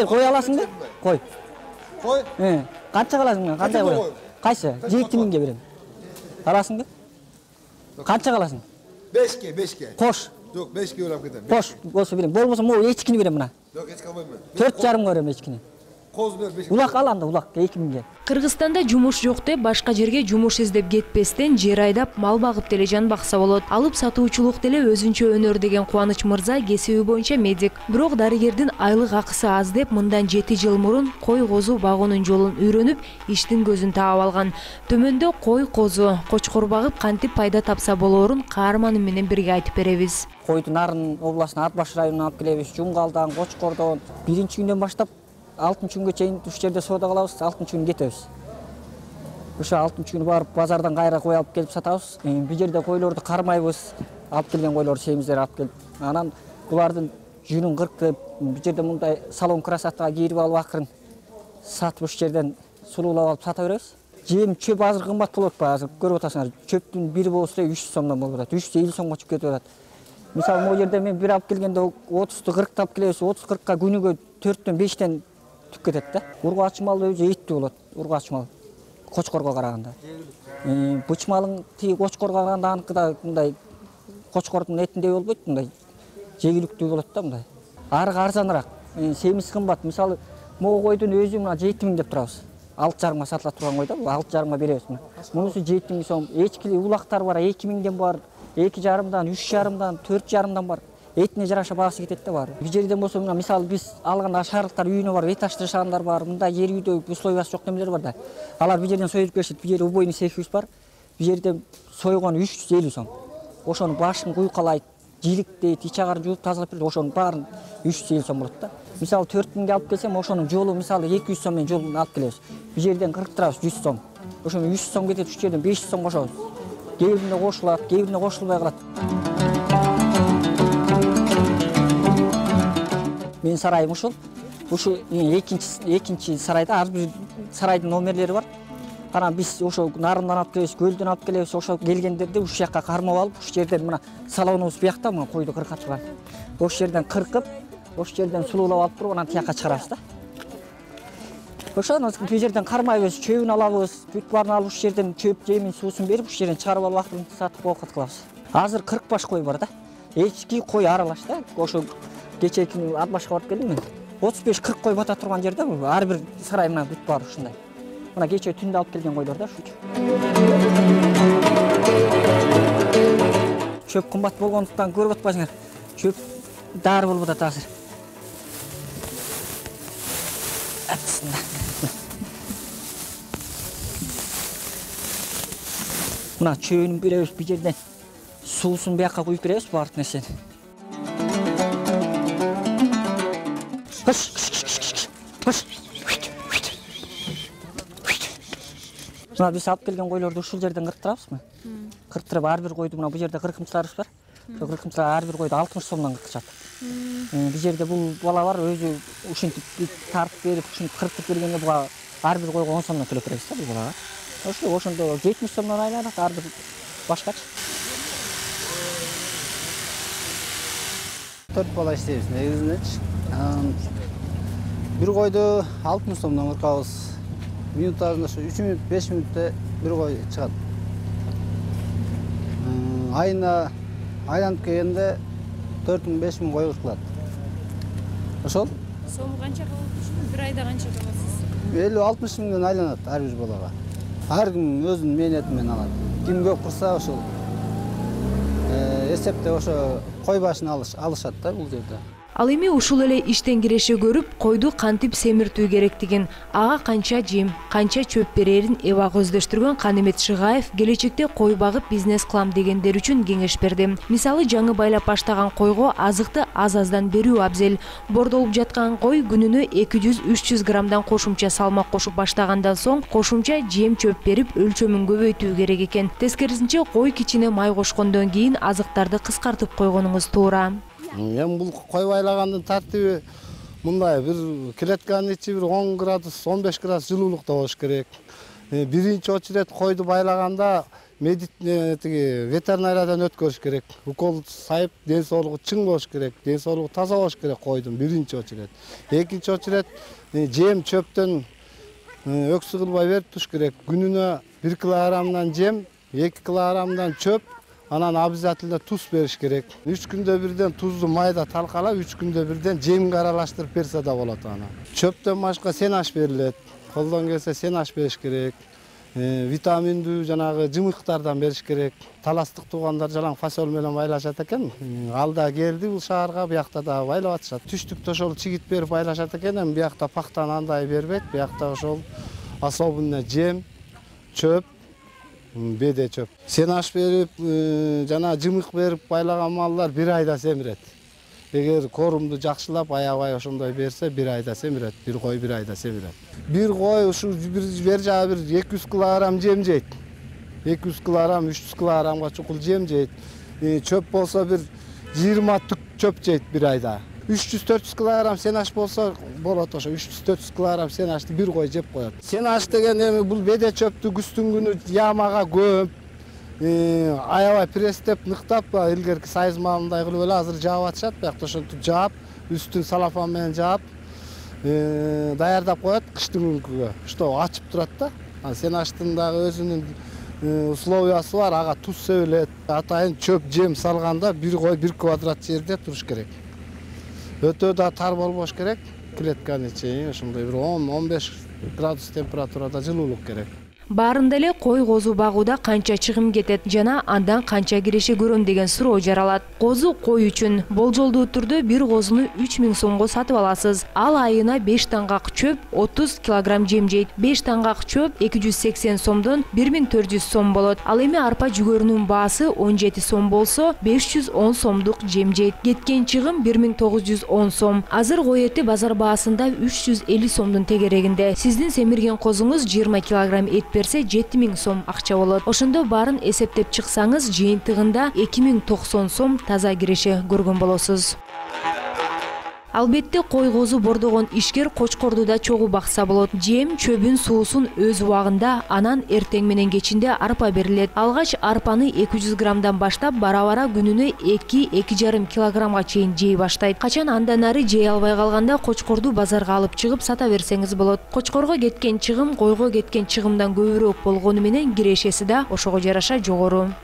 қой аласың ба? Қой. Қой? Қанша қаласың ба? Қандай қой? Қайсы? 7000-ге берем. Аласың ба? Қанша қаласың? 5-ке. Қош. Жоқ, 5-ке өрап кетем. Қош, болса берем. Болмаса, мо ешкіні берем мына. Жоқ, ешкі алмаймын. 4,5 берем ешкіні. Қоз бер, 5-ке. Улақ ал анда, улақ 2000-ге. Кыргызстанда жумуш жок деп башка жерге жумуш издеп кетпестен жер айдап мал багып деле жан бакса болот. Алып сатуучулук деле өзүнчө өнөр деген Кубаныч мырза кесиби боюнча медик. Бирок дарыгердин айлык акысы аз деп мындан 7 жыл мурун кой козу багуунун жолун үйрөнүп, иштин көзүн таап алган. Төмөндө кой козу, кочкор багып кантип пайда тапса болоорун каарманы менен бирге айтып беребиз. Койду Нарын областына Ат Баш районуна алып келебиз. Жумгалдан, Кочкордон 1-күндөн баштап 6-күнгө чейин уш жерде соода кылабыз, 6-күнү кетебиз. Ошо 6-күнү барып базардан кайра кой алып келип сатабыз. Бу жерде койлорду кармайбыз. Алып келген койлорду семиздер алып келип, анан булардын жүнүн кыркып, бу жерде мындай салон красотага кийирип алып акырын сатып уш жерден сулуулап алып сата беребиз. Жем чөп азыр кымбат болот ба? Азыр көрүп атасыңар. Чөптүн бири болсо 300 сомдон болуп атат. 350 сомго чыгып кетип атат. Мисалы, могу жерде мен бир алып келгенде 30-ты 40-ты алып келебиз. 30-40ка күнүгө 4-төн 5-тен түк кетет да. Ургач мал өзү эттүү болот. Ургач мал кочкорго караганда. Буч малың тиги кочкорго караганда аныкыда мындай кочкордун этиндей болбойт, мындай жегиликтүү болот да мындай. Арыгы арзаныраак. Семиз кымбат. Мисалы, могу койдун өзү мына 7000 деп турабыз. 6,5 сатыла турган койда, 6,5 беребиз мына. Мунусу 7000 сом. Эчкили улактар бар, 2000ден бар, 2,5дан, 3,5дан, 4,5дан бар. Этине жараша баасы кетет да бар. Бу жерден болсо мына мисалы биз алган ашарлыктар үйүнө бар, этаждашандар бар, мындай жер үйдө условиясы жок немелер бар да. Алар бу жерден союп келишет, бу жерде убойный цехибиз бар. Бу жерде сойгон 350 сом. Ошонун башын куйкалайт, жиликтейт, ич агарын жууп тазалап берет, ошонун баарын 350 сом болот да. Мисалы 4000ге алып келсем, ошонун жолу мисалы 200 сом менен жолун алып келебиз. Бу жерден кырктырабыз 100 сом. Ошону 100 сом кетет, уч жерден 500 сом кошобуз. Кээ бирине кошулат, кээ бирине кошулбай калат. Мен сарайым ушул. Ушу экинчи сарайда ар бир сарайдын номерлери бар. Анан биз ошо Нарындан алып келебиз, Көлдөн алып келебиз. Ошо келгендерди уш жакка кармап алып, уш жерден мына салонубуз буякта, мына койду кыркап турган. Ош жерден кыркып, ош жерден сулуулап алып туруп, анан тияка чыгарабыз да. Ошону бу жерден кармайбыз, чөбүн алабыз, бүт баарын алып уш жерден чөп, жемин, суусун берип, уш жерден чыгарып алып акырын сатып оокат кылабыз. Азыр 40 баш кой бар да. Эчки кой аралаш да. Ошо кечеки Ат Башка барып келдим мен. 35-40 кой бата турган жерде ар бир сарай мына бүт бар ушундай. Мына кече түндө алып келген койлор да ушучу. Чөп кымбат болгондуктан көрүп атпайсыңар. Чөп дары болуп атат азыр. Мына чөбүн беребиз, бу жерден суусун буякка куюп беребиз баардык нерсени. Мына биз алып келген койлорду ушул жерден кырктырабызбы? Кырктырып ар бир койду мына бу жерде кыркымчыларыбыз бар. Ошо кыркымчылар ар бир койду 60 сомдон кыркышат. Бу жерде бул бала бар, өзү ушинтип тартып берип, ушинтип кырктып бергенде буга ар бир койго 10 сомдон төлөп беребиз да бул балага. Ошондо 70 сомдон айланат ар бир башкачы. 4 бала иштейбиз негизинечи. Бир койду 60 сомдон кыркабыз. Минуттарында 3 минут, 5 минутта бир кой чыгат. Айына айланып келгенде 4000-5000 кой кыркылат. Ошол? Сому канча калат? Бир айда канча каласыз? 50-60 миңден айланат ар бир балага. Ар ким өзүнүн мээнети менен алат. Ким көп кырса ошол эсепте ошо кой башын алышат да бул жерде. Ал эми ушул эле иштен киреше көрүп, койду кантип семиртүү керектигин, ага канча жем, канча чөп берерин эбак өздөштүргөн Канемет Шыгаев келечекте кой багып бизнес кылам дегендер үчүн кеңеш берди. Мисалы, жаңы байлап баштаган койго азыкты аз-аздан берүү абзел. Бордолуп жаткан кой күнүнө 200-300 граммдан кошумча салмак кошуп баштагандан соң кошумча жем чөп берип өлчөмүн көбөйтүү керек экен. Тескерисинче, кой кичине май кошкондон кийин азыктарды кыскартып койгонуңуз туура. Эми бул кой байлagandын тартиби мындай бир клетканын ичи бир 10 градус, 15 градус жылуулукта болуш керек. Биринчи очеред койду байлаганда ветеринариядан өткөрүш керек. Укол сайып, ден соолугу чың болуш керек, ден соолугу таза болуш керек койдун биринчи очерет. Экинчи очерет жем чөптөн өксү кылбай берип туруш керек. Күнүнө 1 килограммдан жем, 2 килограммдан чөп, анан обязательно туз бериш керек. 3 күндө бирден тузду майда талкалап, 3 күндө бирден жемге аралаштырып берсе да болот аны. Чөптөн башка сенаш берилет. Колдон келсе сенаш бериш керек. Витаминдүү жанагы жымыктардан бериш керек. Таластык туугандар жалаң фасол менен байлашат экен. Ал да келди бул шаарга, буякта да байлап атышат. Түштүктө ошол чигит берип байлашат экен, эми буякта пактаны андай бербейт. Буякта ошол особенно жем, чөп, беде чөп. Сенаш берип, жана жымык берип байлаган малдар 1 айда семирет. Эгер корумду жакшылап, аябай ошондой берсе 1 айда семирет. Bir кой 1 айда семирет. Bir кой ушу бер жагы 200 килограмм жем жейт. 200 килограмм, 300 килограммга чукул жем жейт. Чөп болсо bir 20 түк чөп жейт 1 айда. 300-400 килограмм сенаш болсо болот ошо. 300-400 килограмм сенашты 1 кой жеп коет. Сенаш деген эми бул беде чөптү күздүн күнү ямага көмүп, аябай пресстеп, ныктап, илгерки сайыз малындай кылып эле азыр жаап атышат. Буякта ошентип жаап, үстүн салафан менен жаап, даярдап коет кыштын күнгүгө. Что ачып турат да. Сенаштын дагы өзүнүн условиясы бар, ага туз себилет. Атайын чөп жем салганда 1 кой 1 квадрат жерде туруш керек. Өтө да тар болбош керек. Клетканы чейин ошондой 10-15 градус температурада жылуулук керек. Баарында эле кой козу багууда канча чыгым кетет жана андан канча киреше көрөм деген суроо жаралат. Козу кой үчүн болжолдуу түрдө бир козуну 3000 сомго сатып аласыз. Ал айына 5 таңгак чөп, 30 килограмм жем жейт. 5 таңгак чөп 280 сомдон 1400 сом болот. Ал эми арпа жүгөрүнүн баасы 17 сом болсо, 510 сомдук жем жейт. Кеткен чыгым 1910 сом. Азыр кой эти базар баасында 350 сомдун тегерегинде. Сиздин семирген козуңуз 20 килограмм эт берсе 7000 сом акча болот. Ошондо баарын эсептеп чыксаңыз, жыйынтыгында 2090 сом таза киреше көргөн болосуз. Албетте кой козу бордогон ишкер кочкорду да чогуу бакса болот. Жем, чөбүн, суусун өз убагында, анан эртең менен кечинде арпа берилет. Алгач арпаны 200 граммдан баштап бара-бара күнүнө 2-2,5 килограммга чейин жей баштайт. Качан андан ары жей албай калганда кочкорду базарга алып чыгып сата берсеңиз болот. Кочкорго кеткен чыгым койго кеткен чыгымдан көбүрөөк болгону менен кирешеси да ошого жараша жогору.